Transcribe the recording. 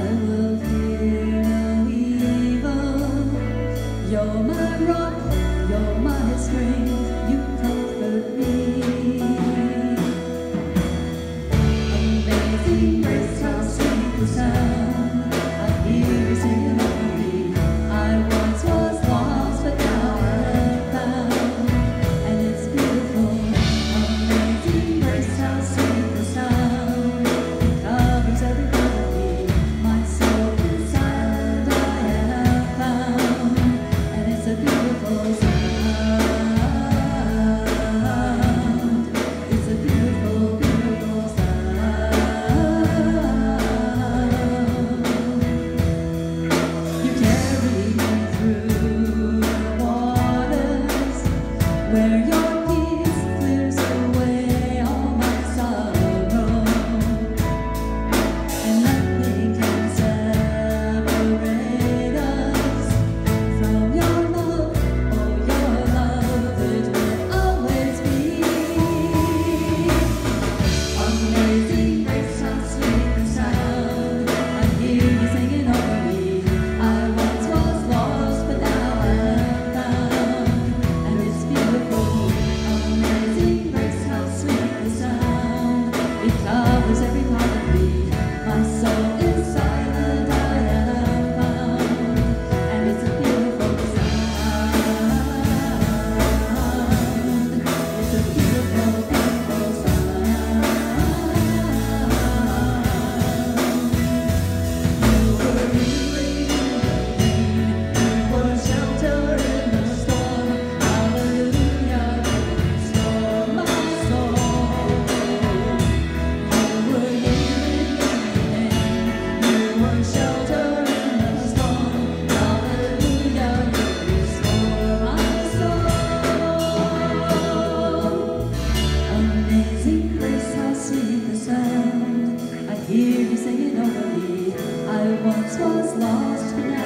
will fear no evil. You're my rock, you're my strength, you comfort me. Amazing grace, how sweet the sound. I hear you singing over me. I once was lost, but now I'm found, and it's beautiful. Amazing grace, how sweet the sound. It covers every part of me. My soul is silent, I have found, and it's a beautiful sound. It's a beautiful, beautiful sound. You carry me through the waters, where your peace clears away all my sorrow, and nothing can separate us from your love. Oh, your love, it will always be. Amazing grace, how sweet the sound. I hear you singing over me. I once was lost, but now I'm found, and it's beautiful. Amazing grace, how sweet the sound. It covers every part of me. My soul is silent, I am found, and it's a beautiful sound. It's a beautiful, beautiful sound. You were healing in the pain, you were shelter in the storm. Hallelujah, you restore my soul. You were healing in the pain, you were shelter in the storm. Hallelujah, you restore my soul. Amazing grace, how sweet the sound. I hear you singing over me. I once was lost, but now